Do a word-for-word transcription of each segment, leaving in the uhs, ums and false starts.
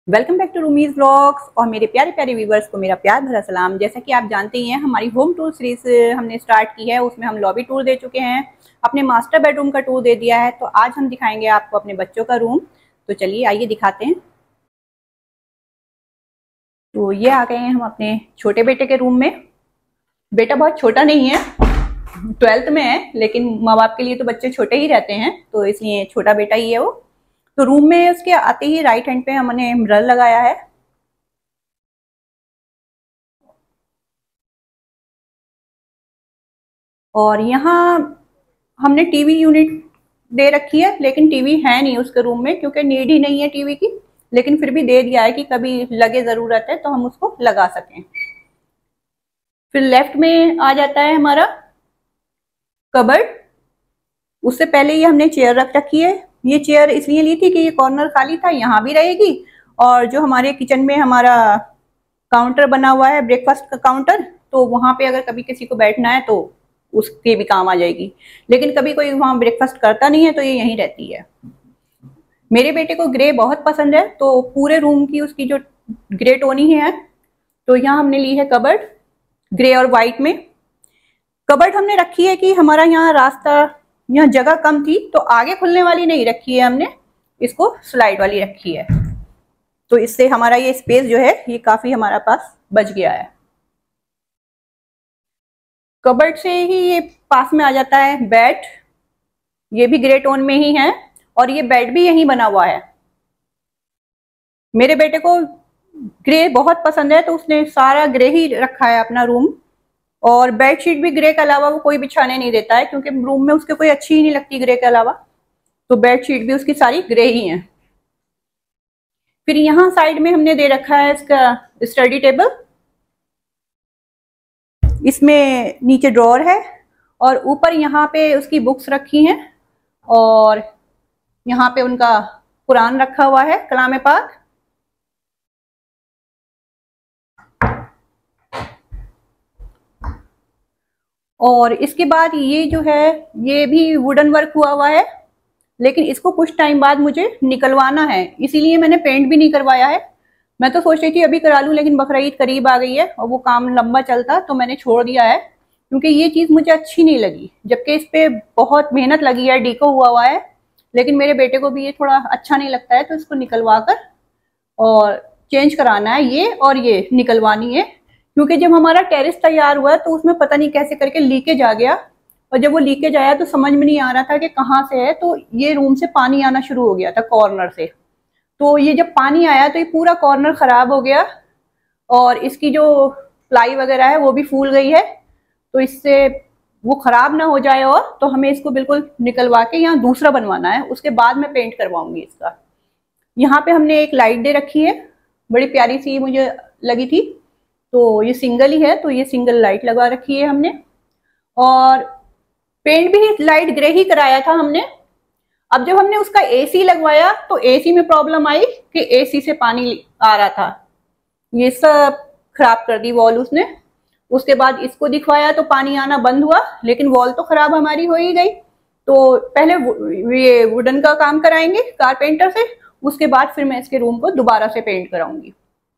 Welcome back to roomies vlogs. और मेरे प्यारे प्यारे व्यूवर्स को मेरा प्यार भरा सलाम। जैसा कि आप जानते ही हैं, हमारी होम टूर सीरीज हमने स्टार्ट की है। उसमें हम लॉबी टूर दे चुके हैं, अपने मास्टर बेडरूम का टूर दे दिया है। तो आज हम दिखाएंगे आपको अपने बच्चों का रूम। तो चलिए आइए दिखाते हैं। तो ये आ गए हैं हम अपने छोटे बेटे के रूम में। बेटा बहुत छोटा नहीं है, ट्वेल्थ में है, लेकिन माँ बाप के लिए तो बच्चे छोटे ही रहते हैं, तो इसलिए छोटा बेटा ही है वो। तो रूम में उसके आते ही राइट हैंड पे हमने मिरर लगाया है। और यहाँ हमने टीवी यूनिट दे रखी है, लेकिन टीवी है नहीं उसके रूम में, क्योंकि नीड ही नहीं है टीवी की। लेकिन फिर भी दे दिया है कि कभी लगे जरूरत है तो हम उसको लगा सकें। फिर लेफ्ट में आ जाता है हमारा कबर्ड। उससे पहले ही हमने चेयर रख रखी है। ये चेयर इसलिए ली थी कि ये कॉर्नर खाली था, यहाँ भी रहेगी। और जो हमारे किचन में हमारा काउंटर बना हुआ है, ब्रेकफास्ट का काउंटर, तो वहां पे अगर कभी किसी को बैठना है तो उसके भी काम आ जाएगी। लेकिन कभी कोई वहां ब्रेकफास्ट करता नहीं है तो ये यहीं रहती है। मेरे बेटे को ग्रे बहुत पसंद है, तो पूरे रूम की उसकी जो ग्रे टोनी है, तो यहाँ हमने ली है कबर्ड ग्रे और व्हाइट में। कबर्ड हमने रखी है कि हमारा यहाँ रास्ता, यहाँ जगह कम थी, तो आगे खुलने वाली नहीं रखी है हमने, इसको स्लाइड वाली रखी है। तो इससे हमारा ये स्पेस जो है ये काफी हमारा पास बच गया है। कबर्ड से ही ये पास में आ जाता है बेड। ये भी ग्रे टोन में ही है, और ये बेड भी यहीं बना हुआ है। मेरे बेटे को ग्रे बहुत पसंद है, तो उसने सारा ग्रे ही रखा है अपना रूम। और बेडशीट भी ग्रे के अलावा वो कोई बिछाने नहीं देता है, क्योंकि रूम में उसके कोई अच्छी ही नहीं लगती ग्रे के अलावा। तो बेडशीट भी उसकी सारी ग्रे ही है। फिर यहाँ साइड में हमने दे रखा है इसका स्टडी टेबल। इसमें नीचे ड्रॉअर है, और ऊपर यहाँ पे उसकी बुक्स रखी हैं, और यहाँ पे उनका कुरान रखा हुआ है, कलाम पाक। और इसके बाद ये जो है ये भी वुडन वर्क हुआ हुआ है, लेकिन इसको कुछ टाइम बाद मुझे निकलवाना है, इसीलिए मैंने पेंट भी नहीं करवाया है। मैं तो सोच रही थी अभी करा लूं, लेकिन बकरीद करीब आ गई है और वो काम लंबा चलता, तो मैंने छोड़ दिया है, क्योंकि ये चीज मुझे अच्छी नहीं लगी। जबकि इस पे बहुत मेहनत लगी है, डीको हुआ हुआ है, लेकिन मेरे बेटे को भी ये थोड़ा अच्छा नहीं लगता है, तो इसको निकलवा कर और चेंज कराना है ये, और ये निकलवानी है। क्योंकि जब हमारा टेरेस तैयार हुआ तो उसमें पता नहीं कैसे करके लीकेज आ गया, और जब वो लीकेज आया तो समझ में नहीं आ रहा था कि कहाँ से है। तो ये रूम से पानी आना शुरू हो गया था कॉर्नर से। तो ये जब पानी आया तो ये पूरा कॉर्नर खराब हो गया, और इसकी जो प्लाई वगैरह है वो भी फूल गई है। तो इससे वो खराब ना हो जाए, और तो हमें इसको बिल्कुल निकलवा के यहाँ दूसरा बनवाना है, उसके बाद मैं पेंट करवाऊंगी इसका। यहाँ पे हमने एक लाइट दे रखी है, बड़ी प्यारी सी मुझे लगी थी, तो ये सिंगल ही है, तो ये सिंगल लाइट लगा रखी है हमने। और पेंट भी लाइट ग्रे ही कराया था हमने। अब जब हमने उसका एसी लगवाया तो एसी में प्रॉब्लम आई कि एसी से पानी आ रहा था, ये सब खराब कर दी वॉल उसने। उसके बाद इसको दिखवाया तो पानी आना बंद हुआ, लेकिन वॉल तो खराब हमारी हो ही गई। तो पहले ये वुडन का काम कराएंगे कारपेंटर से, उसके बाद फिर मैं इसके रूम को दोबारा से पेंट कराऊंगी।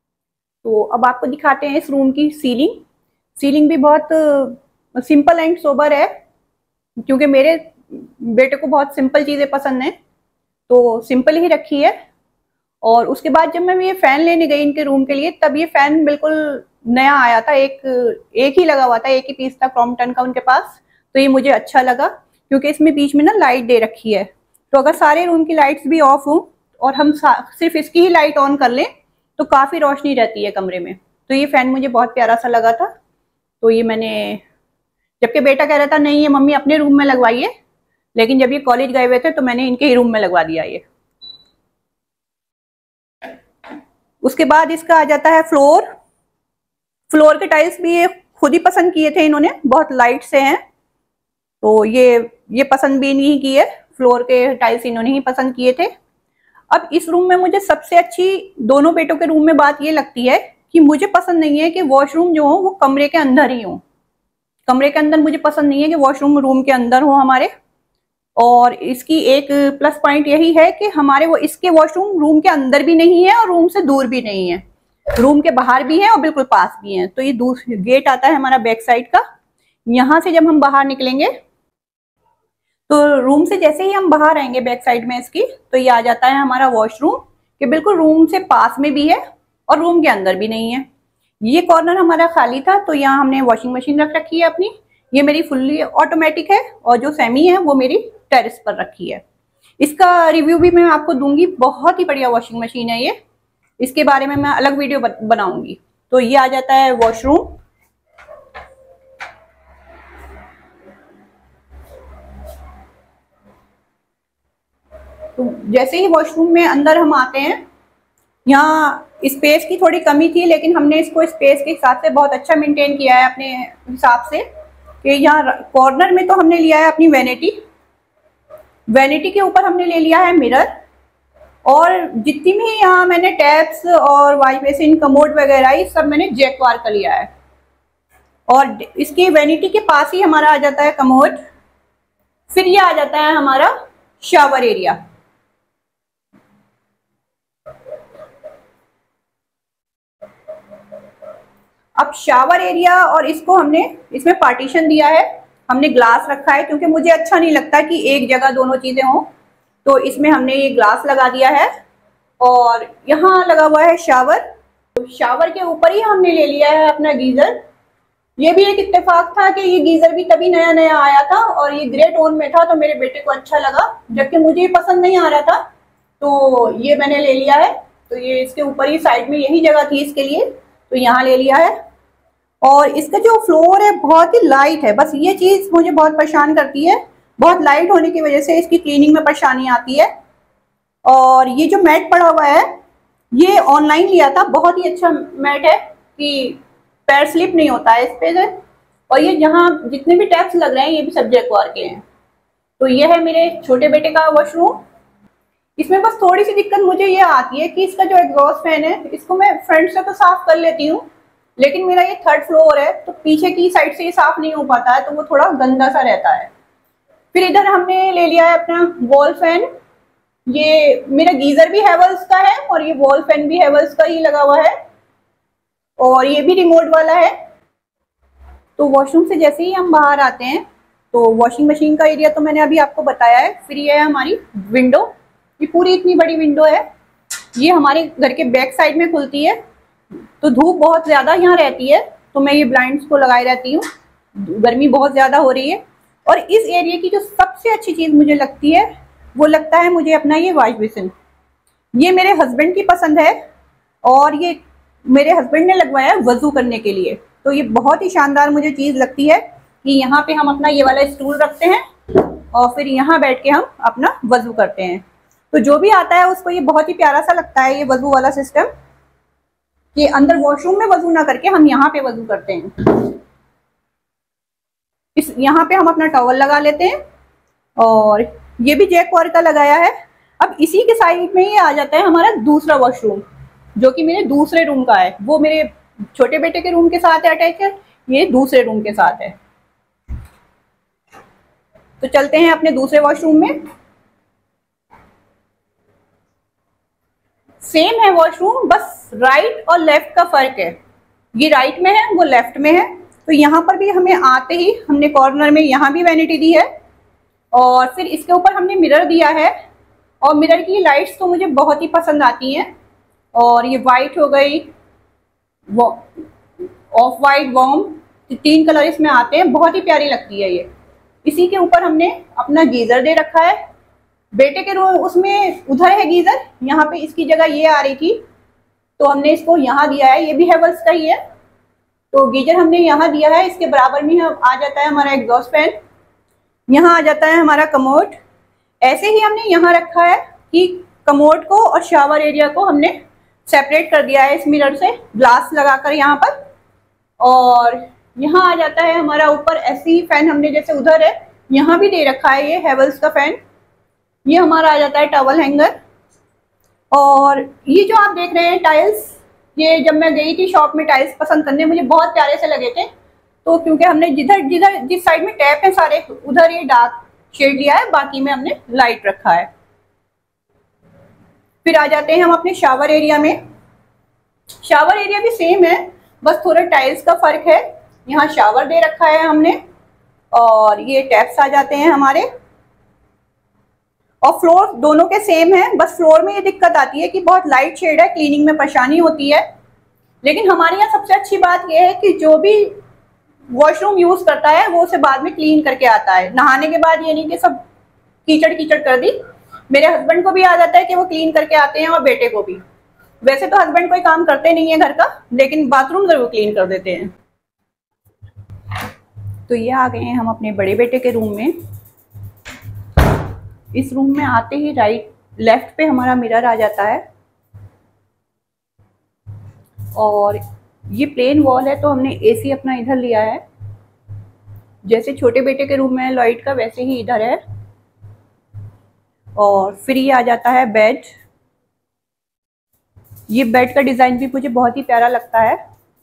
तो अब आपको दिखाते हैं इस रूम की सीलिंग। सीलिंग भी बहुत सिंपल एंड सोबर है, क्योंकि मेरे बेटे को बहुत सिंपल चीजें पसंद हैं, तो सिंपल ही रखी है। और उसके बाद जब मैं ये फैन लेने गई इनके रूम के लिए, तब ये फैन बिल्कुल नया आया था, एक एक ही लगा हुआ था, एक ही पीस था क्रॉम्पटन का उनके पास। तो ये मुझे अच्छा लगा, क्योंकि इसमें बीच में ना लाइट दे रखी है, तो अगर सारे रूम की लाइट्स भी ऑफ हों और हम सिर्फ इसकी ही लाइट ऑन कर लें तो काफी रोशनी रहती है कमरे में। तो ये फैन मुझे बहुत प्यारा सा लगा था, तो ये मैंने, जबकि बेटा कह रहा था नहीं ये मम्मी अपने रूम में लगवाइए, लेकिन जब ये कॉलेज गए हुए थे तो मैंने इनके ही रूम में लगवा दिया ये। उसके बाद इसका आ जाता है फ्लोर। फ्लोर के टाइल्स भी ये खुद ही पसंद किए थे इन्होंने, बहुत लाइट से हैं, तो ये ये पसंद भी नहीं किए, फ्लोर के टाइल्स इन्होंने ही पसंद किए थे। अब इस रूम में मुझे सबसे अच्छी दोनों बेटों के रूम में बात ये लगती है कि मुझे पसंद नहीं है कि वॉशरूम जो हो वो कमरे के अंदर ही हो। कमरे के अंदर मुझे पसंद नहीं है कि वॉशरूम रूम के अंदर हो हमारे। और इसकी एक प्लस पॉइंट यही है कि हमारे वो इसके वॉशरूम रूम के अंदर भी नहीं है और रूम से दूर भी नहीं है, रूम के बाहर भी है और बिल्कुल पास भी है। तो ये दूसरा गेट आता है हमारा बैक साइड का। यहाँ से जब हम बाहर निकलेंगे तो रूम से जैसे ही हम बाहर आएंगे बैक साइड में इसकी, तो ये आ जाता है हमारा वॉशरूम कि बिल्कुल रूम से पास में भी है और रूम के अंदर भी नहीं है। ये कॉर्नर हमारा खाली था तो यहाँ हमने वॉशिंग मशीन रख रखी है अपनी। ये मेरी फुल्ली ऑटोमेटिक है और जो सेमी है वो मेरी टेरेस पर रखी है। इसका रिव्यू भी मैं आपको दूंगी, बहुत ही बढ़िया वॉशिंग मशीन है ये, इसके बारे में मैं अलग वीडियो बनाऊंगी। तो ये आ जाता है वॉशरूम। तो जैसे ही वॉशरूम में अंदर हम आते हैं, यहाँ स्पेस की थोड़ी कमी थी लेकिन हमने इसको स्पेस के हिसाब से बहुत अच्छा मेंटेन किया है अपने हिसाब से कि यहाँ कॉर्नर में तो हमने लिया है अपनी वैनिटी, वैनिटी के ऊपर हमने ले लिया है मिरर, और जितनी भी यहाँ मैंने टैप्स और वॉश बेसिन कमोड वगैरह ये सब मैंने जैकवार का लिया है। और इसकी वैनिटी के पास ही हमारा आ जाता है कमोड। फिर ये आ जाता है हमारा शावर एरिया। अब शावर एरिया और इसको हमने इसमें पार्टीशन दिया है, हमने ग्लास रखा है क्योंकि मुझे अच्छा नहीं लगता कि एक जगह दोनों चीजें हों, तो इसमें हमने ये ग्लास लगा दिया है। और यहाँ लगा हुआ है शावर, तो शावर के ऊपर ही हमने ले लिया है अपना गीजर। ये भी एक इत्तेफाक था कि ये गीजर भी तभी नया नया आया था और ये ग्रे टोन में था तो मेरे बेटे को अच्छा लगा, जबकि मुझे पसंद नहीं आ रहा था, तो ये मैंने ले लिया है। तो ये इसके ऊपर ही साइड में यही जगह थी इसके लिए, तो यहाँ ले लिया है। और इसका जो फ्लोर है बहुत ही लाइट है, बस ये चीज मुझे बहुत परेशान करती है, बहुत लाइट होने की वजह से इसकी क्लीनिंग में परेशानी आती है। और ये जो मैट पड़ा हुआ है ये ऑनलाइन लिया था, बहुत ही अच्छा मैट है कि पैर स्लिप नहीं होता है इस पे से। और ये जहाँ जितने भी टैप्स लग रहे हैं ये भी सब जैकवार के हैं। तो ये है मेरे छोटे बेटे का वॉशरूम। इसमें बस थोड़ी सी दिक्कत मुझे ये आती है कि इसका जो एग्जॉस्ट फैन है इसको मैं फ्रंट से तो साफ कर लेती हूँ, लेकिन मेरा ये थर्ड फ्लोर है तो पीछे की साइड से ये साफ नहीं हो पाता है, तो वो थोड़ा गंदा सा रहता है। फिर इधर हमने ले लिया है अपना वॉल फैन। ये मेरा गीजर भी हैवेल्स का है और ये वॉल फैन भी हैवेल्स का ही लगा हुआ है और ये भी रिमोट वाला है। तो वॉशरूम से जैसे ही हम बाहर आते हैं तो वॉशिंग मशीन का एरिया तो मैंने अभी आपको बताया है। फिर ये है हमारी विंडो, ये पूरी इतनी बड़ी विंडो है, ये हमारे घर के बैक साइड में खुलती है। तो धूप बहुत ज्यादा यहाँ रहती है तो मैं ये ब्लाइंड्स को लगाई रहती हूँ, गर्मी बहुत ज्यादा हो रही है। और इस एरिया की जो सबसे अच्छी चीज मुझे लगती है वो लगता है मुझे अपना ये वॉश बेसिन। ये मेरे हस्बैंड की पसंद है और ये मेरे हस्बैंड ने लगवाया है वजू करने के लिए। तो ये बहुत ही शानदार मुझे चीज लगती है कि यहाँ पे हम अपना ये वाला स्टूल रखते हैं और फिर यहाँ बैठ के हम अपना वजू करते हैं। तो जो भी आता है उसको ये बहुत ही प्यारा सा लगता है ये वजू वाला सिस्टम, कि अंदर वॉशरूम में वजू ना करके हम यहाँ पे वजू करते हैं। इस यहाँ पे हम अपना टॉवल लगा लेते हैं और ये भी जैकवार का लगाया है। अब इसी के साइड में ही आ जाता है हमारा दूसरा वॉशरूम जो कि मेरे दूसरे रूम का है, वो मेरे छोटे बेटे के रूम के साथ है अटैच है, ये दूसरे रूम के साथ है। तो चलते हैं अपने दूसरे वॉशरूम में। सेम है वॉशरूम, बस राइट और लेफ्ट का फर्क है, ये राइट में है वो लेफ्ट में है। तो यहाँ पर भी हमें आते ही हमने कॉर्नर में यहाँ भी वैनिटी दी है और फिर इसके ऊपर हमने मिरर दिया है। और मिरर की लाइट्स तो मुझे बहुत ही पसंद आती हैं, और ये वाइट हो गई, ऑफ वाइट, वॉर्म, तीन कलर इसमें आते हैं, बहुत ही प्यारी लगती है ये। इसी के ऊपर हमने अपना गीजर दे रखा है। बेटे के रूम उसमें उधर है गीजर, यहाँ पे इसकी जगह ये आ रही थी तो हमने इसको यहाँ दिया है, ये भी हैवेल्स का ही है। तो गीजर हमने यहाँ दिया है, इसके बराबर में हम आ जाता है हमारा एग्जॉस्ट फैन, यहाँ आ जाता है हमारा कमोड। ऐसे ही हमने यहाँ रखा है कि कमोड को और शावर एरिया को हमने सेपरेट कर दिया है इस मिरर से, ग्लास लगाकर यहाँ पर। और यहाँ आ जाता है हमारा ऊपर ऐसे ही फैन, हमने जैसे उधर है यहाँ भी दे रखा है ये हैवेल्स का फैन। ये हमारा आ जाता है टॉवल हैंगर। और ये जो आप देख रहे हैं टाइल्स, ये जब मैं गई थी शॉप में टाइल्स पसंद करने, मुझे बहुत प्यारे से लगे थे। तो क्योंकि हमने जिधर जिधर जिस साइड में टैप है सारे, उधर ये डार्क शेड लिया है, बाकी में हमने लाइट रखा है। फिर आ जाते हैं हम अपने शावर एरिया में। शावर एरिया भी सेम है, बस थोड़ा टाइल्स का फर्क है। यहाँ शावर दे रखा है हमने और ये टैप्स आ जाते हैं हमारे, और फ्लोर दोनों के सेम है। बस फ्लोर में ये दिक्कत आती है कि बहुत लाइट शेड है, क्लीनिंग में परेशानी होती है। लेकिन हमारे यहाँ सबसे अच्छी बात यह है कि जो भी वॉशरूम यूज करता है वो उसे बाद में क्लीन करके आता है। नहाने के बाद ये नहीं कि सब कीचड़ कीचड़ कर दी। मेरे हस्बैंड को भी याद आता है कि वो क्लीन करके आते हैं, और बेटे को भी। वैसे तो हस्बैंड कोई काम करते नहीं है घर का, लेकिन बाथरूम जरूर क्लीन कर देते हैं। तो ये आ गए हैं हम अपने बड़े बेटे के रूम में। इस रूम में आते ही राइट लेफ्ट पे हमारा मिरर आ जाता है, और ये प्लेन वॉल है तो हमने एसी अपना इधर लिया है। जैसे छोटे बेटे के रूम में है लाइट का, वैसे ही इधर है। और फिर ये आ जाता है बेड। ये बेड का डिजाइन भी मुझे बहुत ही प्यारा लगता है।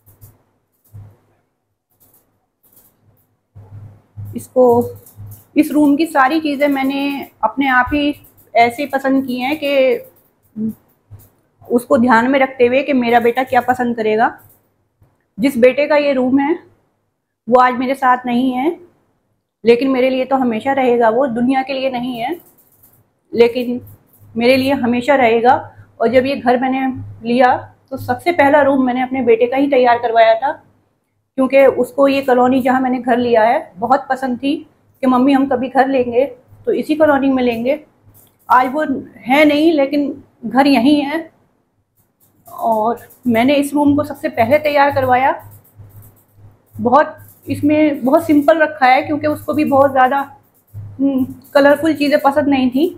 इसको इस रूम की सारी चीजें मैंने अपने आप ही ऐसे पसंद की हैं कि उसको ध्यान में रखते हुए कि मेरा बेटा क्या पसंद करेगा। जिस बेटे का ये रूम है वो आज मेरे साथ नहीं है, लेकिन मेरे लिए तो हमेशा रहेगा। वो दुनिया के लिए नहीं है, लेकिन मेरे लिए हमेशा रहेगा। और जब ये घर मैंने लिया तो सबसे पहला रूम मैंने अपने बेटे का ही तैयार करवाया था, क्योंकि उसको ये कॉलोनी जहाँ मैंने घर लिया है बहुत पसंद थी कि मम्मी हम कभी घर लेंगे तो इसी कॉलोनी में लेंगे। आज वो है नहीं, लेकिन घर यहीं है, और मैंने इस रूम को सबसे पहले तैयार करवाया। बहुत इसमें बहुत सिंपल रखा है, क्योंकि उसको भी बहुत ज़्यादा कलरफुल चीज़ें पसंद नहीं थी।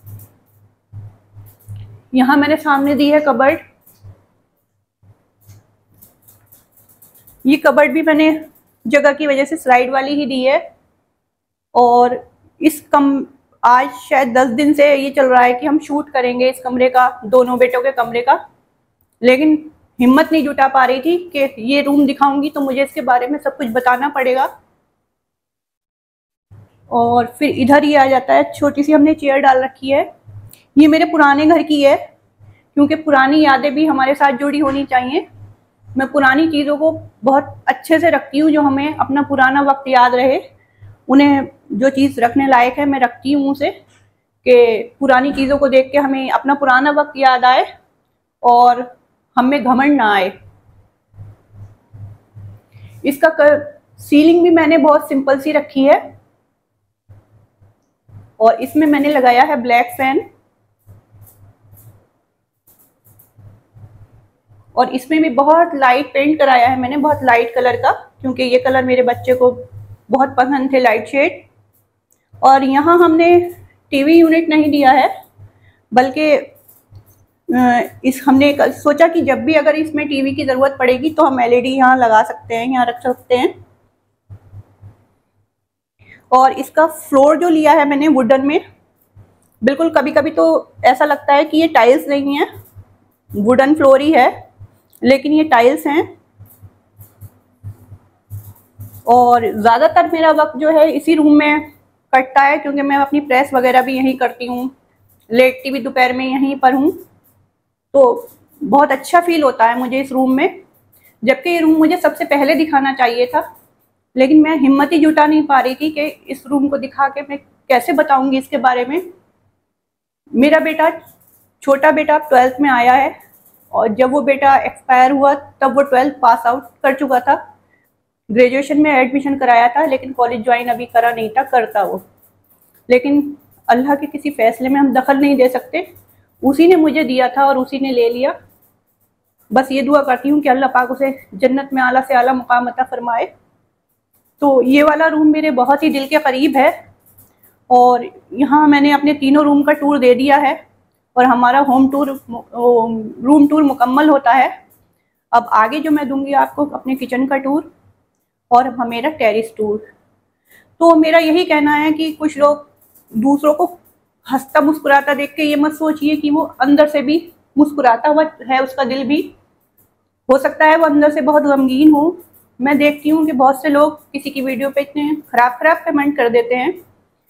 यहाँ मैंने सामने दी है कबर्ड। ये कबर्ड भी मैंने जगह की वजह से स्लाइड वाली ही दी है, और इस कम आज शायद दस दिन से ये चल रहा है कि हम शूट करेंगे इस कमरे का, दोनों बेटों के कमरे का। लेकिन हिम्मत नहीं जुटा पा रही थी कि ये रूम दिखाऊंगी तो मुझे इसके बारे में सब कुछ बताना पड़ेगा। और फिर इधर ही आ जाता है, छोटी सी हमने चेयर डाल रखी है। ये मेरे पुराने घर की है, क्योंकि पुरानी यादें भी हमारे साथ जुड़ी होनी चाहिए। मैं पुरानी चीज़ों को बहुत अच्छे से रखती हूँ, जो हमें अपना पुराना वक्त याद रहे। उन्हें जो चीज़ रखने लायक है मैं रखती हूँ उसे, कि पुरानी चीज़ों को देख के हमें अपना पुराना वक्त याद आए और हमें घमंड ना आए। इसका कर, सीलिंग भी मैंने बहुत सिंपल सी रखी है, और इसमें मैंने लगाया है ब्लैक फैन। और इसमें भी बहुत लाइट पेंट कराया है मैंने, बहुत लाइट कलर का, क्योंकि ये कलर मेरे बच्चे को बहुत पसंद थे, लाइट शेड। और यहाँ हमने टीवी यूनिट नहीं दिया है, बल्कि इस हमने सोचा कि जब भी अगर इसमें टीवी की ज़रूरत पड़ेगी तो हम एलईडी यहाँ लगा सकते हैं, यहाँ रख सकते हैं। और इसका फ्लोर जो लिया है मैंने वुडन में, बिल्कुल कभी कभी तो ऐसा लगता है कि ये टाइल्स नहीं है, वुडन फ्लोर ही है, लेकिन ये टाइल्स हैं। और ज़्यादातर मेरा वक्त जो है इसी रूम में कटता है, क्योंकि मैं अपनी प्रेस वगैरह भी यहीं करती हूँ, लेटती भी दोपहर में यहीं पर हूँ। तो बहुत अच्छा फील होता है मुझे इस रूम में, जबकि ये रूम मुझे सबसे पहले दिखाना चाहिए था, लेकिन मैं हिम्मत ही जुटा नहीं पा रही थी कि इस रूम को दिखा के मैं कैसे बताऊंगी इसके बारे में। मेरा बेटा, छोटा बेटा ट्वेल्थ में आया है, और जब वो बेटा एक्सपायर हुआ तब वो ट्वेल्थ पास आउट कर चुका था। ग्रेजुएशन में एडमिशन कराया था, लेकिन कॉलेज ज्वाइन अभी करा नहीं था, करता वो। लेकिन अल्लाह के किसी फैसले में हम दखल नहीं दे सकते, उसी ने मुझे दिया था और उसी ने ले लिया। बस ये दुआ करती हूँ कि अल्लाह पाक उसे जन्नत में आला से आला मुकाम अता फरमाए। तो ये वाला रूम मेरे बहुत ही दिल के करीब है, और यहाँ मैंने अपने तीनों रूम का टूर दे दिया है, और हमारा होम टूर रूम टूर मुकम्मल होता है। अब आगे जो मैं दूंगी आपको अपने किचन का टूर और मेरा टेरिस टूर। तो मेरा यही कहना है कि कुछ लोग दूसरों को हंसता मुस्कुराता देख के ये मत सोचिए कि वो अंदर से भी मुस्कुराता हुआ है, उसका दिल भी हो सकता है वो अंदर से बहुत गमगीन हो। मैं देखती हूँ कि बहुत से लोग किसी की वीडियो पे इतने खराब खराब कमेंट कर देते हैं,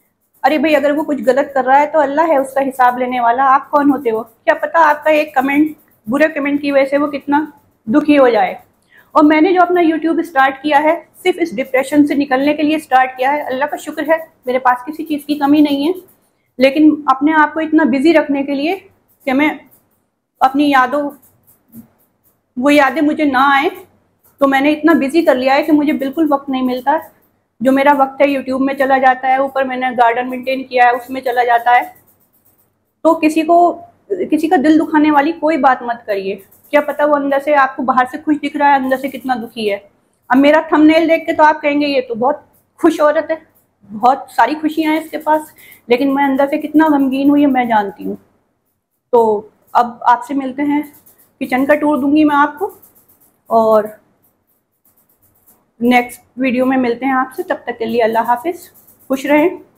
अरे भाई अगर वो कुछ गलत कर रहा है तो अल्लाह है उसका हिसाब लेने वाला, आप कौन होते हो? क्या पता आपका एक कमेंट, बुरे कमेंट की वजह से वो कितना दुखी हो जाए। और मैंने जो अपना यूट्यूब स्टार्ट किया है सिर्फ इस डिप्रेशन से निकलने के लिए स्टार्ट किया है। अल्लाह का शुक्र है मेरे पास किसी चीज़ की कमी नहीं है, लेकिन अपने आप को इतना बिजी रखने के लिए कि मैं अपनी यादों, वो यादें मुझे ना आए, तो मैंने इतना बिजी कर लिया है कि मुझे बिल्कुल वक्त नहीं मिलता। जो मेरा वक्त है यूट्यूब में चला जाता है, ऊपर मैंने गार्डन मेंटेन किया है उसमें चला जाता है। तो किसी को, किसी का दिल दुखाने वाली कोई बात मत करिए। क्या पता वो अंदर से, आपको बाहर से खुश दिख रहा है, अंदर से कितना दुखी है। अब मेरा थंबनेल देख के तो आप कहेंगे ये तो बहुत खुश औरत है, बहुत सारी खुशियां हैं इसके पास, लेकिन मैं अंदर से कितना गमगीन हुई है मैं जानती हूँ। तो अब आपसे मिलते हैं, किचन का टूर दूंगी मैं आपको, और नेक्स्ट वीडियो में मिलते हैं आपसे। तब तक के लिए अल्लाह हाफिज़, खुश रहें।